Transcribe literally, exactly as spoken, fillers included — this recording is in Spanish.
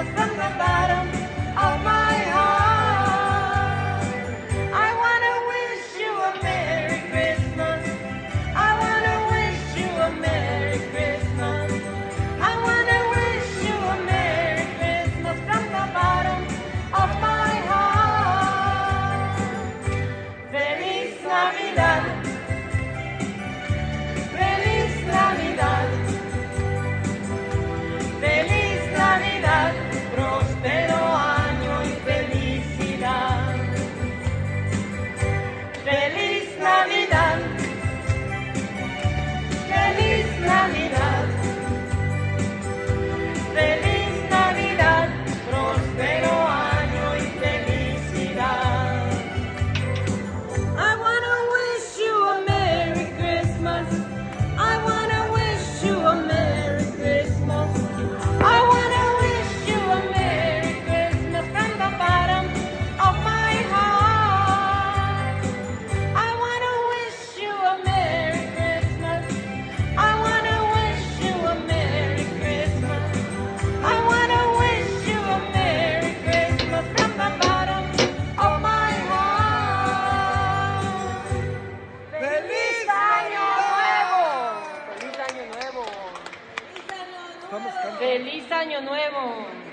Christmas from the bottom of my heart. I wanna wish you a Merry Christmas. I wanna wish you a Merry Christmas. I wanna wish you a Merry Christmas from the bottom of my heart. Feliz Navidad. Feliz Navidad. Feliz Navidad, próspero año y felicidad. Feliz Navidad, feliz Navidad, feliz Navidad, próspero año y felicidad. I wanna wish you a Merry Christmas. I wanna wish you a Merry Christmas. I wanna wish you a Merry Christmas from the bottom of my heart. I wanna wish you a Merry Christmas. I wanna wish you a Merry Christmas. I wanna wish you a Merry Christmas from the bottom of my heart. ¡Feliz Año Nuevo! ¡Feliz Año Nuevo! ¡Feliz Año Nuevo!